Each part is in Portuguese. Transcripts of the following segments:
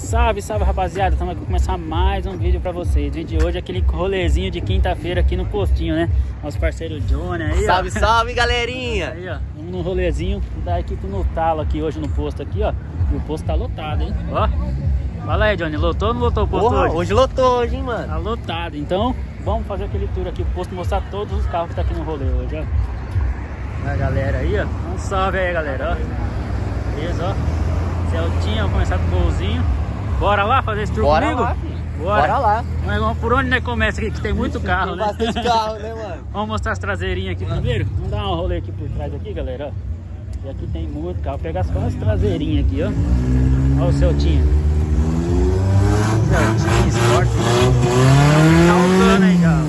Salve, salve rapaziada, estamos aqui para começar mais um vídeo para vocês. O vídeo de hoje é aquele rolezinho de quinta-feira aqui no postinho, né? Nosso parceiro Johnny aí, salve, ó. salve, galerinha! Aí, ó, vamos no rolezinho da equipe no talo aqui hoje no posto aqui, ó. E o posto tá lotado, hein? Ó, fala aí, Johnny, lotou ou não lotou o posto hoje? Hoje lotou hoje, hein, mano? Tá lotado, então vamos fazer aquele tour aqui pro posto, mostrar todos os carros que tá aqui no rolê hoje, ó. A galera aí, ó, um salve aí, galera, ó. Beleza, ó. Celtinha, vamos começar com o golzinho. Bora lá fazer esse tour comigo? Lá, filho. Bora lá. Mas por onde nós começa aqui? Que tem muito carro, tem né? Bastante carro, né, mano? Vamos mostrar as traseirinhas aqui primeiro. Vamos dar um rolê aqui por trás aqui, galera, ó. E aqui tem muito carro. Vou pegar só as traseirinhas aqui, ó. Olha o Celtinha. Celtinha, Sport. Tá usando aí já.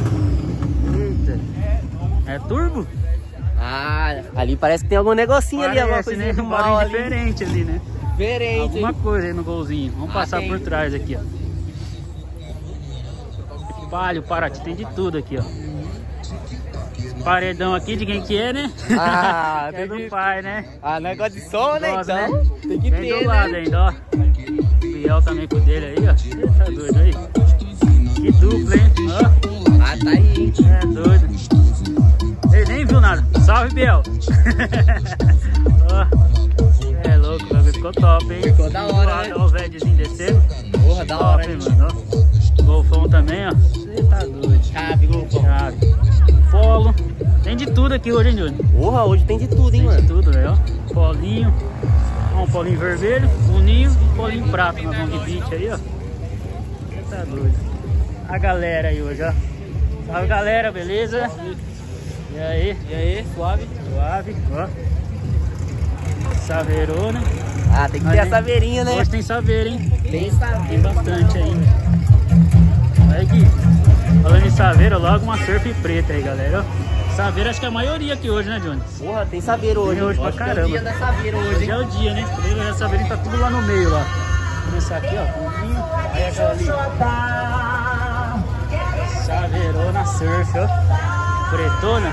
Eita. É turbo? Ah, ali parece que tem algum negocinho Parece, ali, alguma coisa, né? de mal ali. Diferente ali, né? Diferente, Alguma hein? coisa aí no golzinho. Vamos passar por trás aqui, ó. Palio, Paraty, tem de tudo aqui, ó. Esse paredão aqui de quem que é, né? Ah, é do pai, né? Ah, negócio de som, né? Gosta, Então, né? tem que Vem ter, do lado né? ainda, ó. Biel também com o dele aí, ó. Você tá doido aí? Que dupla, hein? Ó. Ah, tá aí, hein? É doido. Ele nem viu nada. Salve, Biel. Ó. É louco, o bagulho ficou top, hein? Ficou da hora, né? Olha o Vedzinho descendo. Porra, da hora, hein, mano, ó. Golfão também, ó. Você tá doido. Chave, golfão. Chave. Polo. Tem de tudo aqui hoje, hein, Júnior? Porra, hoje tem de tudo, hein, Tem mano? de tudo, velho, ó. Polinho. Ó, um polinho vermelho, uninho e polinho prata na Long Beach aí, ó. Você tá doido. A galera aí hoje, ó. Salve, galera, beleza? E aí? E aí, suave? Suave, ó. Saveirona. Ah, tem que ter a saveirinha, né? Hoje tem saveira, hein? Tem saveira. Tem bastante aí. Olha aqui. Falando em saveira, logo uma surf preta aí, galera, ó. Saveira acho que é a maioria aqui hoje, né, Johnny? Porra, tem saveira hoje. Tem hoje pra Acho que caramba. é o dia da saveira hoje, Hoje hein? é o dia, né? Hoje a saveirinha tá tudo lá no meio, lá. Vou começar aqui, ó. Pouquinho. Aí aquela ali. Saveirona surf, ó. Pretona.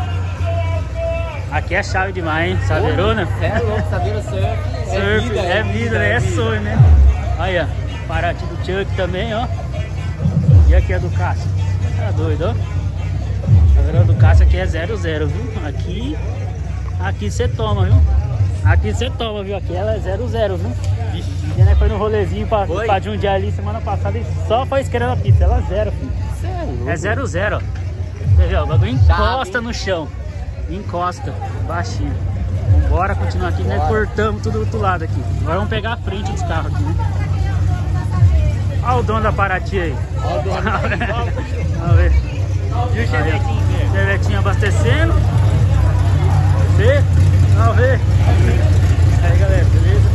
Aqui é chave demais, hein? Saveirona. É louco, saveira surf. Surf, é vida, é sonho, né? Aí, ó. Paraty do Chuck também, ó. E aqui é do Cássio. Tá doido, ó. A saveirona do Cássio aqui é 0-0, viu? Aqui você toma, viu? Aqui você toma, viu? Aqui ela é 0-0, viu? E né, foi no rolezinho pra Jundiaí ali semana passada e só foi esquerda na pista. Ela 0, filho. É 0-0, ó. Você vê, ó, o bagulho encosta no chão. Encosta, baixinho. Vambora, continuar aqui, né? Cortamos tudo do outro lado aqui. Agora vamos pegar a frente dos carros aqui, né? Olha o dono da Paraty aí. Olha o dono. Vamos ver. E o chevetinho? Chevetinho abastecendo. Vê? Vamos ver. Aí, galera, beleza?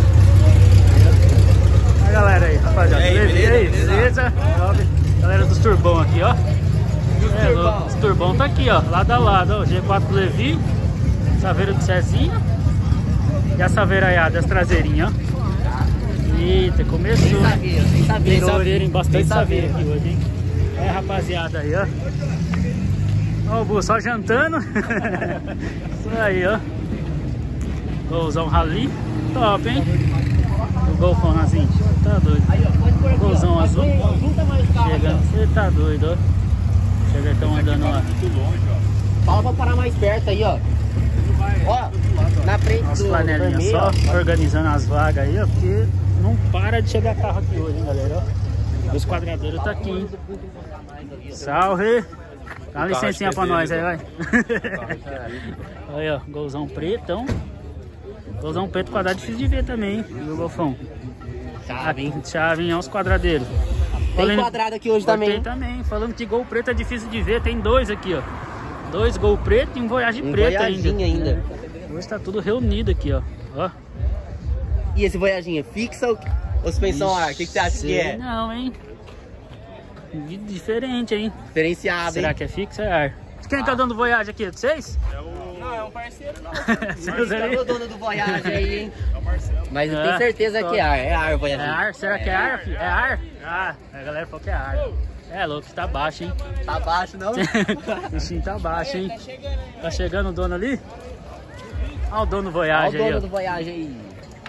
A galera aí, rapaziada. E aí, beleza? Galera dos turbão aqui, ó. É louco, esse turbão tá aqui, ó, lado a lado, ó, G4 Levi, saveira do Cezinha e a saveiraiada, as traseirinhas, ó. Eita, começou. Tem saveira. Tem bastante saveira aqui hoje, hein? É, rapaziada aí, ó. Ó o Bu só jantando. Isso aí, ó. Golzão Rally, top, hein? O Golfão Nazinho, tá doido. Golzão azul, chegando, você tá doido, ó. Chevetão andando lá. Fala pra parar mais perto aí, ó. Ó, na frente As do flanelinhas vermelho, só, ó. organizando as vagas aí, ó. Porque não para de chegar carro aqui hoje, hein, galera, ó. Os quadradeiros tá aqui, hein. Salve! Dá uma licencinha pra nós aí, vai. Aí, ó, golzão pretão. Golzão preto quadrado difícil de ver também, hein, do Golfão. Chave, hein, ó, os quadradeiros. Tem quadrado aqui hoje também. Tem também. Falando que gol preto é difícil de ver, tem dois aqui, ó. 2 gol preto e um Voyage preto ainda. Hoje tá tudo reunido aqui, ó. E esse Voyaginho é fixa ou suspensão ar? O que você acha que é? Não, hein? Diferente, hein? Diferenciado, Será hein? que é fixa ou é ar? Quem tá dando Voyage aqui? De vocês? Não, é um parceiro não. Seus Tá ali? o dono do Voyage aí, hein? É o Marcelo. Mas eu tenho certeza que é ar. É ar o Voyage. É ar? Será que é ar, filho? É ar? Ah, a galera falou que é ar. É louco, tá baixo, hein? Tá baixo, não? O bichinho tá baixo, hein? Tá chegando o dono ali? Olha o dono do Voyage Olha o aí, dono ó. do Voyage aí.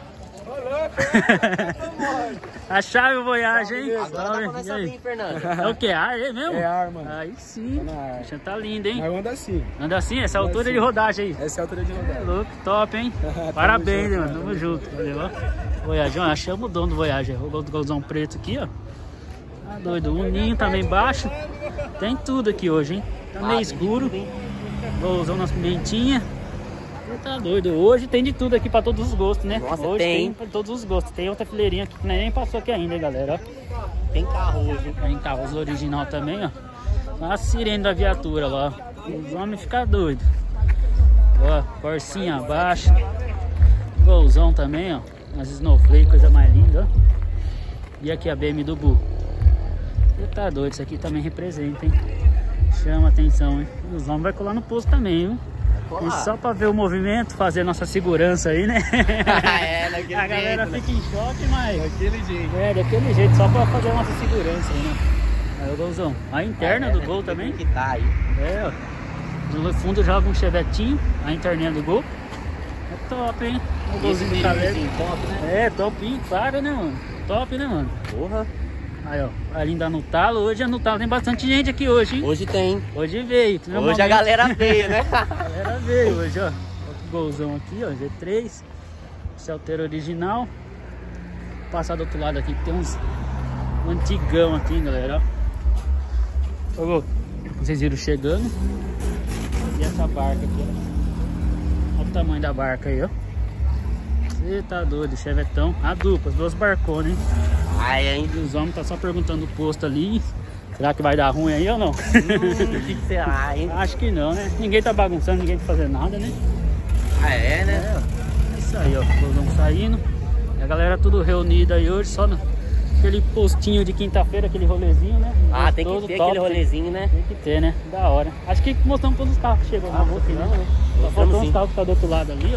A chave o Voyage, hein? Agora dá pra nós saber, Fernando. É o que? Ah, é mesmo? É ar, mano. Aí sim. A bicha tá linda, hein? Mas anda assim. Anda assim, essa Anda altura assim. de rodagem aí. Essa é a altura de rodagem. Louco, top, hein? Parabéns, mano. Tamo junto. Valeu, ó. Voyage, ó. Achamos o dono do Voyage. O golzão preto aqui, ó. Tá doido. Um ninho também baixo. Tem tudo aqui hoje, hein? Tá meio escuro. Golzão nas pimentinhas. Tá doido. Hoje tem de tudo aqui pra todos os gostos, né? Nossa, hoje tem. pra todos os gostos. Tem outra fileirinha aqui que nem passou aqui ainda, galera. Ó. Tem carro hoje, hein? Tem carros original também, ó. A sirene da viatura lá. Os homens ficam doidos. Ó, Corsinha abaixo. Golzão também, ó. Umas Snowflake, coisa mais linda, ó. E aqui a BM do Bu. Você tá doido, isso aqui também representa, hein? Chama atenção, hein? E os homens vai colar no posto também, viu? E só pra ver o movimento, fazer a nossa segurança aí, né? É, daquele A galera jeito, fica em choque, mas... Daquele jeito. É, daquele jeito, só pra fazer a nossa segurança aí, né? Aí o golzão. A interna do gol também. Que tá aí. É, ó. No fundo joga um chevetinho, a interninha do gol. É top, hein? O golzinho do Caleb. Top, né? É, topinho, claro, né, mano? Top, né, mano? Porra. Aí, ó. Ali ainda no talo. Hoje no talo tem bastante gente aqui hoje, hein? Hoje tem. Hoje veio. Hoje a galera veio, né? A galera veio hoje, ó. Outro golzão aqui, ó. G3. Esse é o Teiro original. Vou passar do outro lado aqui, que tem uns... Um antigão aqui, galera, ó. Ô, Gol, vocês viram chegando. E essa barca aqui, ó. Olha o tamanho da barca aí, ó. Você tá doido, chevetão. A dupla, as duas barconas, hein? Ai, hein? E os homens tá só perguntando o posto ali. Será que vai dar ruim aí ou não? O que será, hein? Acho que não, né? Ninguém tá bagunçando, ninguém tá fazendo nada, né? Ah, é, né? É, ó. É isso aí, ó. Os homens saindo. E a galera tudo reunida aí hoje, só naquele postinho de quinta-feira, aquele rolezinho, né? Ah, tem que Gostoso, ter top, aquele rolezinho, né? Tem que ter, né? Da hora. Acho que mostramos todos os carros que chegou na rua aqui, né? Só faltou uns carros que tá do outro lado ali, ó.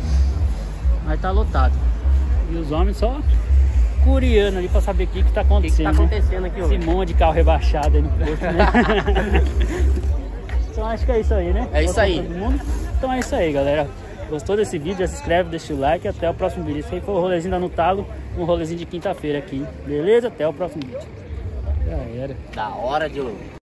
Mas tá lotado. E os homens só curiando ali pra saber o que tá acontecendo. O que tá acontecendo aqui hoje? Esse monte de carro rebaixado aí no posto, né? Então acho que é isso aí, né? É isso aí. Todo mundo. Então é isso aí, galera. Gostou desse vídeo? Já se inscreve, deixa o like. Até o próximo vídeo. Esse aí foi o rolezinho da No Talo. Um rolezinho de quinta-feira aqui. Beleza? Até o próximo vídeo. Já era. Da hora de